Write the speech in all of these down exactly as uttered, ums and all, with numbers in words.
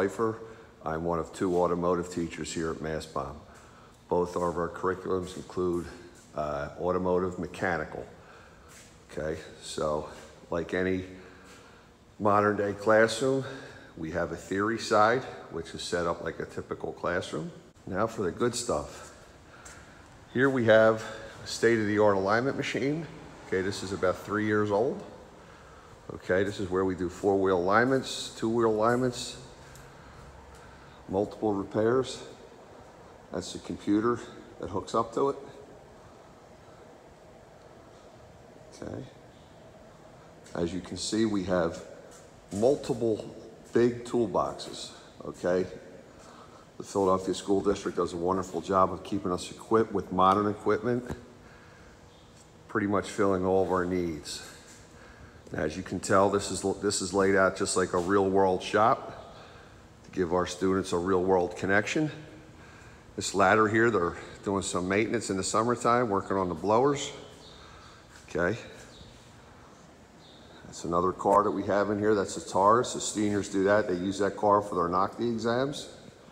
Pfeiffer. I'm one of two automotive teachers here at Mastbaum. Both of our curriculums include uh, automotive mechanical. Okay, so like any modern day classroom, we have a theory side, which is set up like a typical classroom. Now for the good stuff. Here we have a state-of-the-art alignment machine. Okay, this is about three years old. Okay, this is where we do four-wheel alignments, two-wheel alignments, multiple repairs. That's the computer that hooks up to it. Okay. As you can see, we have multiple big toolboxes, okay? The Philadelphia School District does a wonderful job of keeping us equipped with modern equipment, pretty much filling all of our needs. Now, as you can tell, this is, this is laid out just like a real-world shop to give our students a real-world connection. This ladder here, they're doing some maintenance in the summertime, working on the blowers. Okay. That's another car that we have in here. That's a Taurus. The seniors do that. They use that car for their N O C D exams.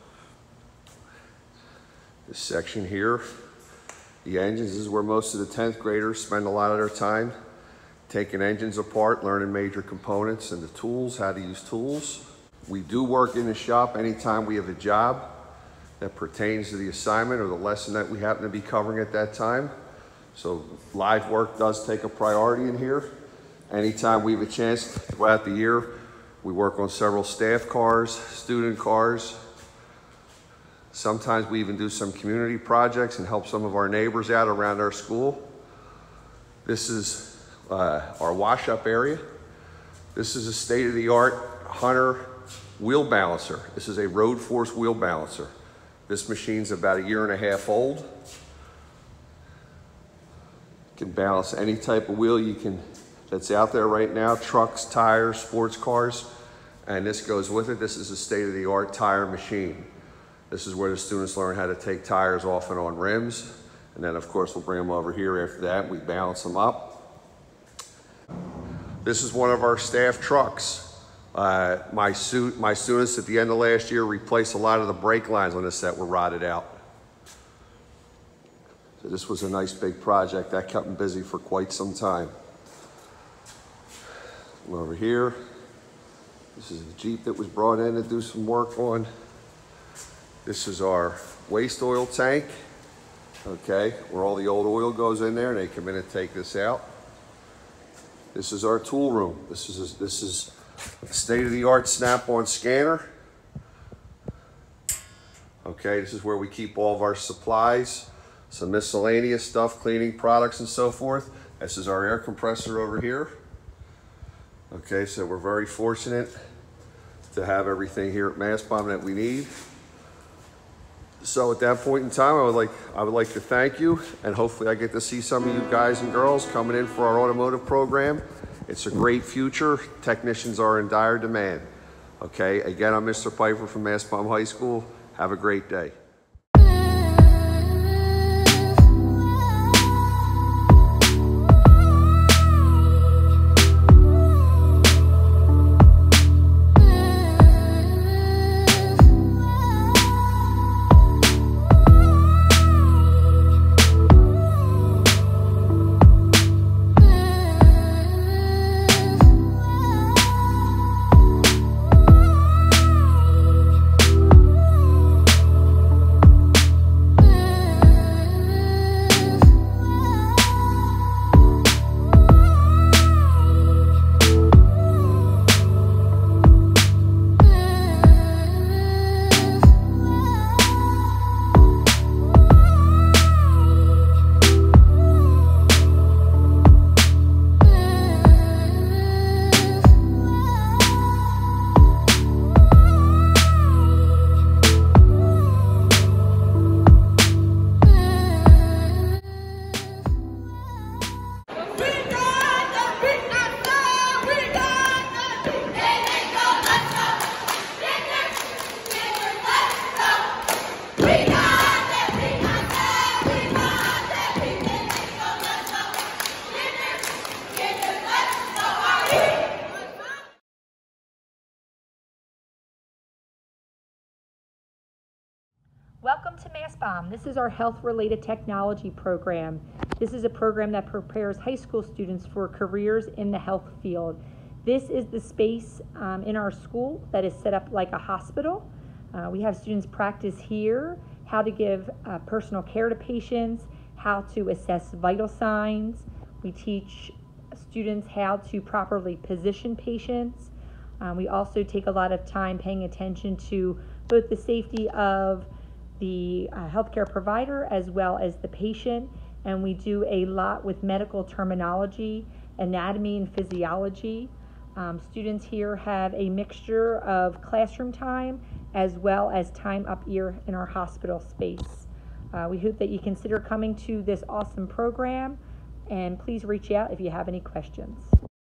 This section here, the engines, this is where most of the tenth graders spend a lot of their time taking engines apart, learning major components and the tools, how to use tools. We do work in the shop anytime we have a job that pertains to the assignment or the lesson that we happen to be covering at that time. So live work does take a priority in here. Anytime we have a chance throughout the year, we work on several staff cars, student cars. Sometimes we even do some community projects and help some of our neighbors out around our school. This is uh, our wash-up area. This is a state-of-the-art Hunter wheel balancer. This is a road force wheel balancer. This machine's about a year and a half old. You can balance any type of wheel you can that's out there right now, trucks, tires, sports cars, and this goes with it. This is a state-of-the-art tire machine. This is where the students learn how to take tires off and on rims, and then of course we'll bring them over here after that. We balance them up. This is one of our staff trucks. Uh, my, suit, my students at the end of last year replaced a lot of the brake lines on this that were rotted out. So this was a nice big project that kept them busy for quite some time. Over here, this is a Jeep that was brought in to do some work on. This is our waste oil tank, okay, where all the old oil goes in there and they come in and take this out. This is our tool room. This is a, this is a state-of-the-art snap-on scanner. Okay, this is where we keep all of our supplies, some miscellaneous stuff, cleaning products and so forth. This is our air compressor over here. Okay, so we're very fortunate to have everything here at Mastbaum that we need. So at that point in time, I would like I would like to thank you, and hopefully I get to see some of you guys and girls coming in for our automotive program. It's a great future. Technicians are in dire demand. Okay, again, I'm Mister Pfeiffer from Mastbaum High School. Have a great day. Welcome to Mastbaum. This is our health-related technology program. This is a program that prepares high school students for careers in the health field. This is the space um, in our school that is set up like a hospital. Uh, we have students practice here how to give uh, personal care to patients, how to assess vital signs. We teach students how to properly position patients. Um, we also take a lot of time paying attention to both the safety of the uh, healthcare provider as well as the patient, and we do a lot with medical terminology, anatomy, and physiology. Um, students here have a mixture of classroom time as well as time up here in our hospital space. Uh, we hope that you consider coming to this awesome program, and please reach out if you have any questions.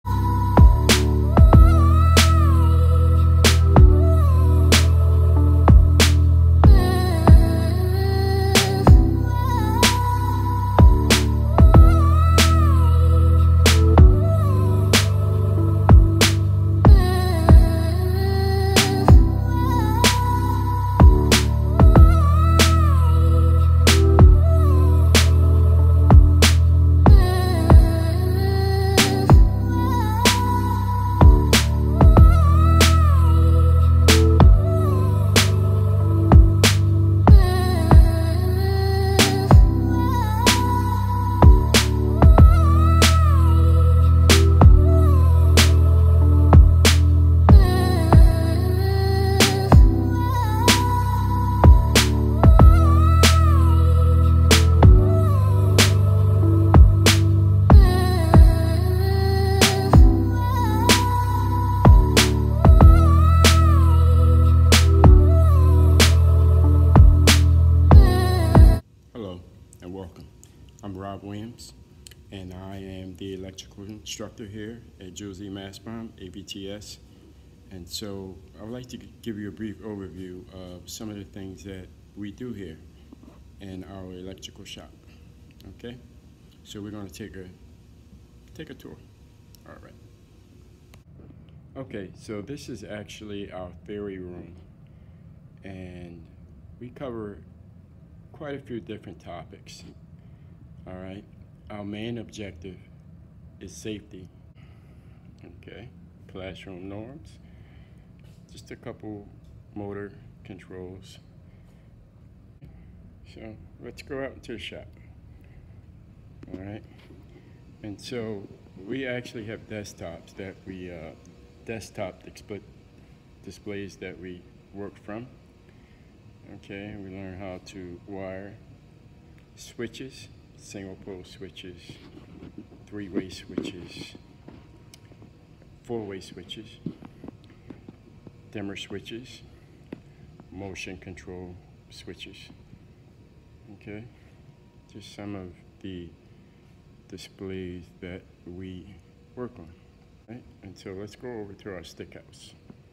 I'm Rob Williams, and I am the electrical instructor here at Josie Mastbaum, A B T S. And so I would like to give you a brief overview of some of the things that we do here in our electrical shop. Okay? So we're going to take a take a tour. All right. Okay, so this is actually our theory room, and we cover quite a few different topics. All right, our main objective is safety. Okay, classroom norms, just a couple motor controls. So let's go out into the shop. All right, and so we actually have desktops that we, uh, desktop display, displays that we work from. Okay, we learn how to wire switches, single pole switches, three-way switches, four-way switches, dimmer switches, motion control switches. Okay, just some of the displays that we work on. Right? And so let's go over to our stick house.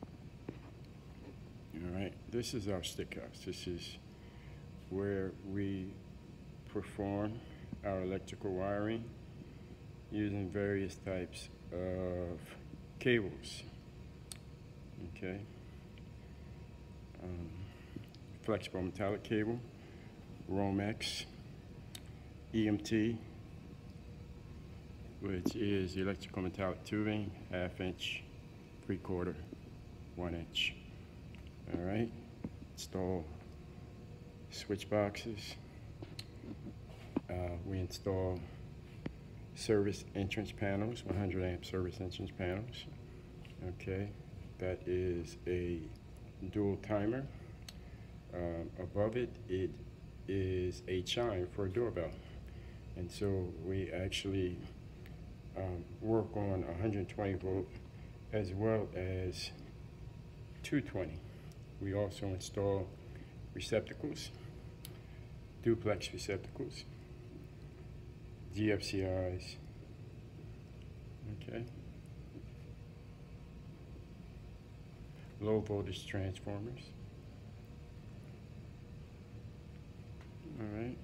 All right, this is our stick house. This is where we perform our electrical wiring using various types of cables. Okay, um, flexible metallic cable, Romex, E M T, which is electrical metallic tubing, half inch, three quarter, one inch. All right, install switch boxes. Uh, we install service entrance panels, one hundred amp service entrance panels. Okay, that is a dual timer. Um, above it, it is a chime for a doorbell. And so we actually um, work on one hundred twenty volt as well as two twenty. We also install receptacles, duplex receptacles, G F C Is, okay, low voltage transformers, all right,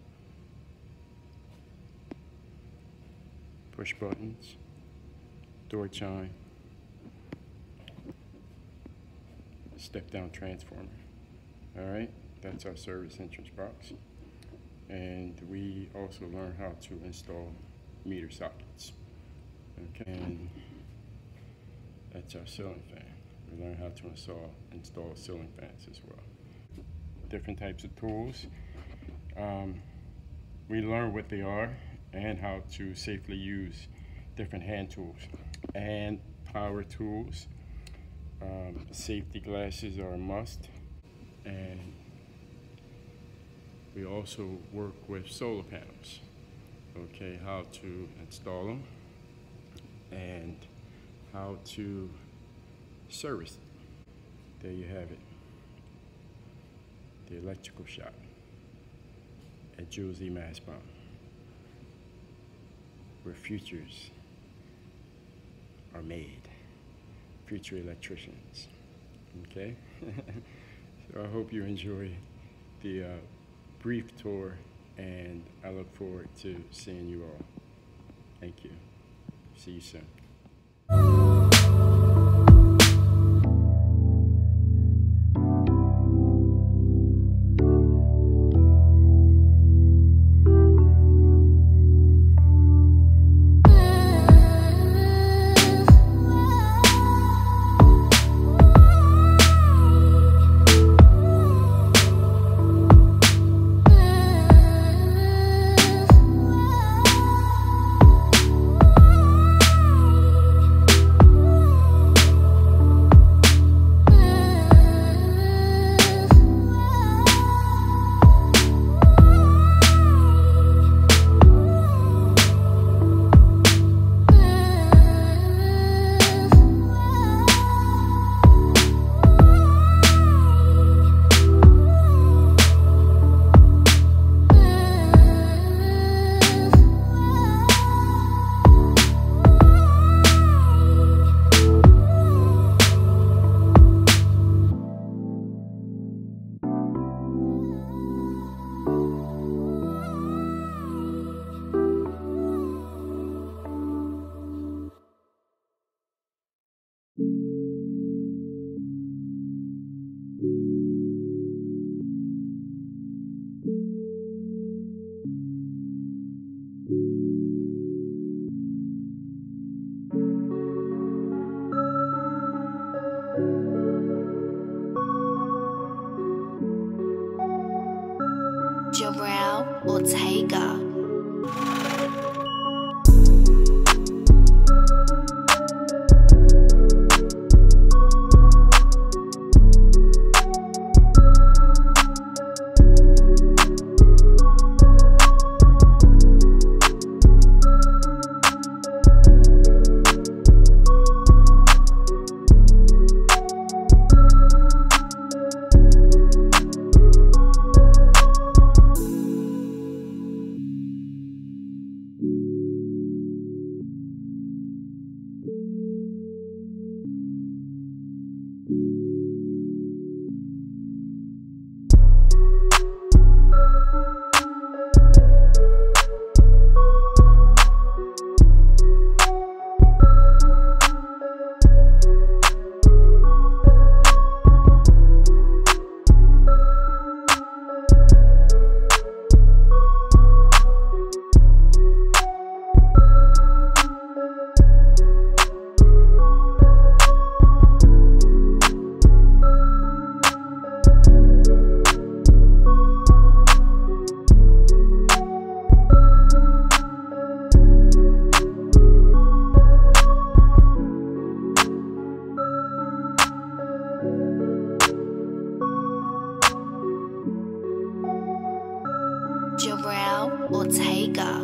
push buttons, door chime, step down transformer, all right. That's our service entrance box. And we also learn how to install meter sockets. Okay, and that's our ceiling fan. We learn how to install, install ceiling fans as well. Different types of tools. Um, we learn what they are and how to safely use different hand tools and power tools. Um, safety glasses are a must. And we also work with solar panels. Okay, how to install them and how to service it. There you have it. The electrical shop at Jules E. Mastbaum, where futures are made, future electricians. Okay? So I hope you enjoy the uh, brief tour, and I look forward to seeing you all. Thank you. See you soon. Ortega. Ortega.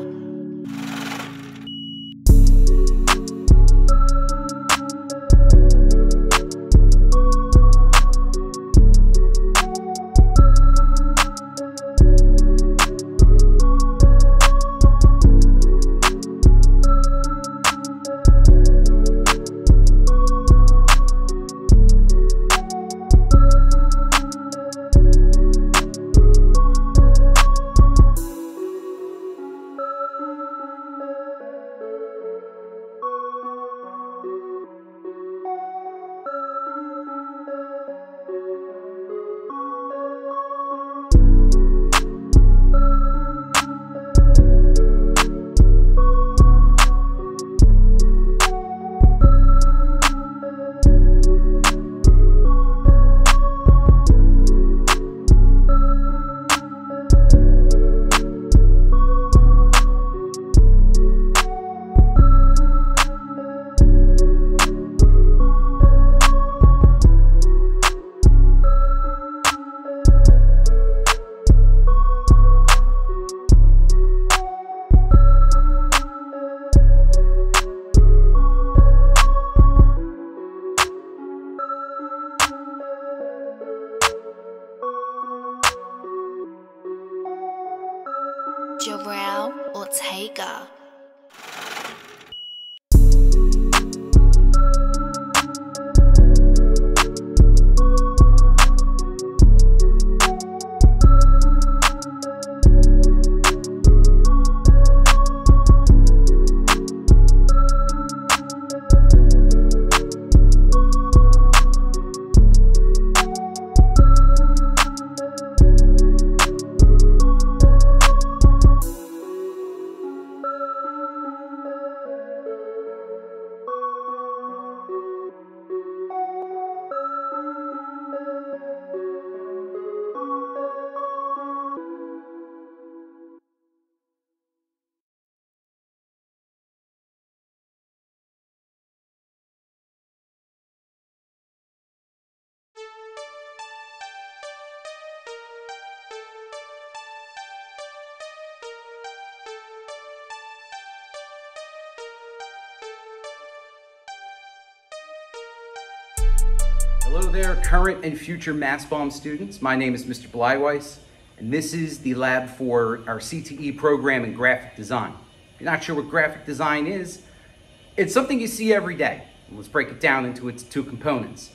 Jabril Ortega. Hello there, current and future Mastbaum students. My name is Mister Blyweiss, and this is the lab for our C T E program in graphic design. If you're not sure what graphic design is, it's something you see every day. Let's break it down into its two components.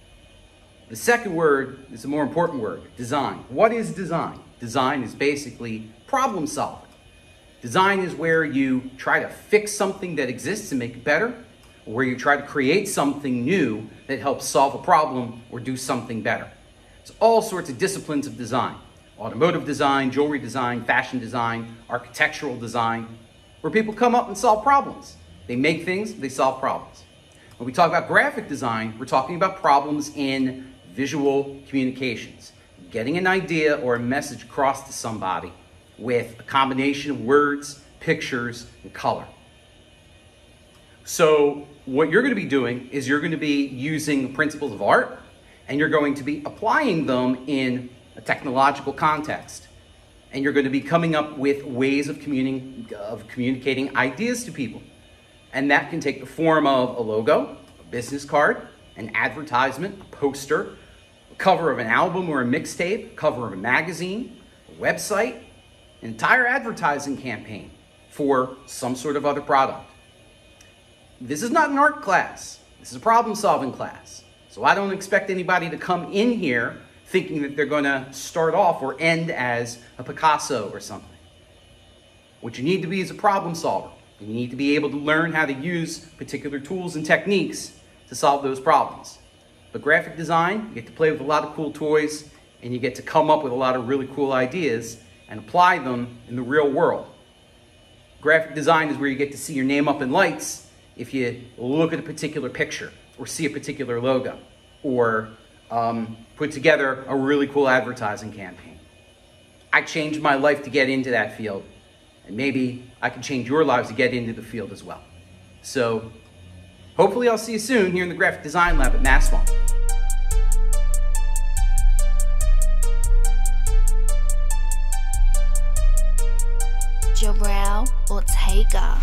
The second word is a more important word, design. What is design? Design is basically problem solving. Design is where you try to fix something that exists and make it better, or where you try to create something new that helps solve a problem or do something better. There's all sorts of disciplines of design. Automotive design, jewelry design, fashion design, architectural design, where people come up and solve problems. They make things, they solve problems. When we talk about graphic design, we're talking about problems in visual communications. Getting an idea or a message across to somebody with a combination of words, pictures, and color. So what you're going to be doing is you're going to be using principles of art, and you're going to be applying them in a technological context. And you're going to be coming up with ways of, communi- of communicating ideas to people. And that can take the form of a logo, a business card, an advertisement, a poster, a cover of an album or a mixtape, cover of a magazine, a website, an entire advertising campaign for some sort of other product. This is not an art class. This is a problem-solving class. So I don't expect anybody to come in here thinking that they're going to start off or end as a Picasso or something. What you need to be is a problem solver. You need to be able to learn how to use particular tools and techniques to solve those problems. But graphic design, you get to play with a lot of cool toys, and you get to come up with a lot of really cool ideas and apply them in the real world. Graphic design is where you get to see your name up in lights if you look at a particular picture or see a particular logo or um, put together a really cool advertising campaign. I changed my life to get into that field, and maybe I can change your lives to get into the field as well. So hopefully I'll see you soon here in the graphic design lab at Mastbaum. Jabril Ortega.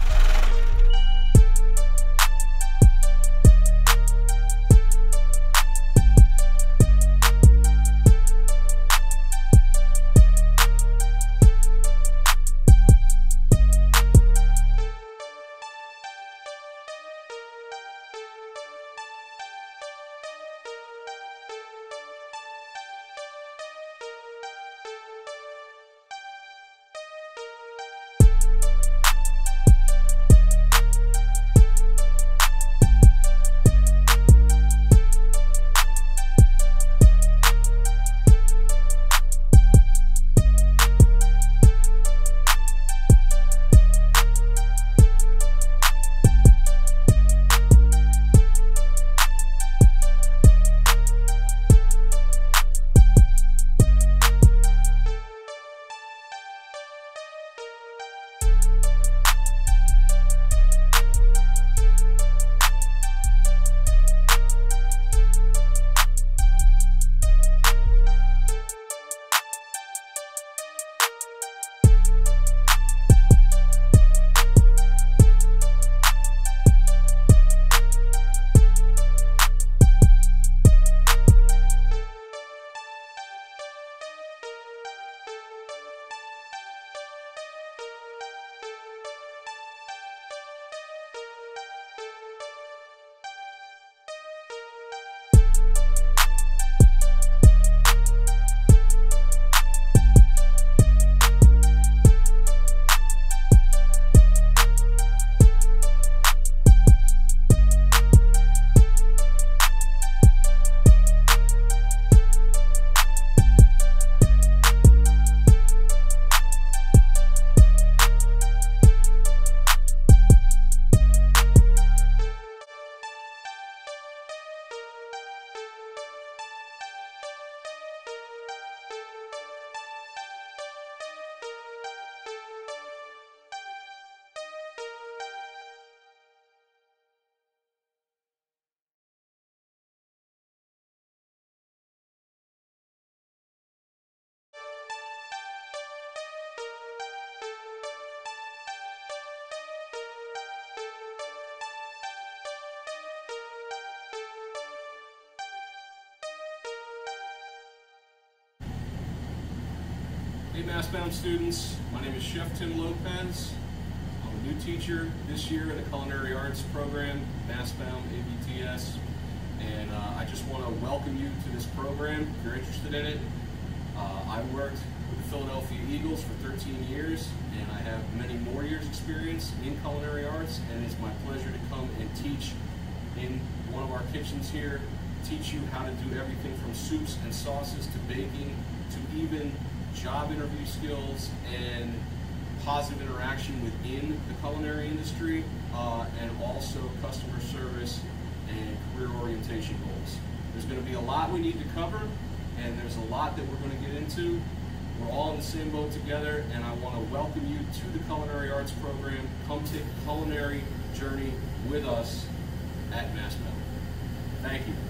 Hey Mastbaum students, my name is Chef Tim Lopez. I'm a new teacher this year in the Culinary Arts program, Mastbaum A B T S, and uh, I just want to welcome you to this program if you're interested in it. Uh, I worked with the Philadelphia Eagles for thirteen years, and I have many more years experience in culinary arts, and it's my pleasure to come and teach in one of our kitchens here, teach you how to do everything from soups and sauces to baking to even job interview skills and positive interaction within the culinary industry, uh, and also customer service and career orientation goals. There's going to be a lot we need to cover, and there's a lot that we're going to get into. We're all in the same boat together, and I want to welcome you to the Culinary Arts program. Come take a culinary journey with us at Mastbaum. Thank you.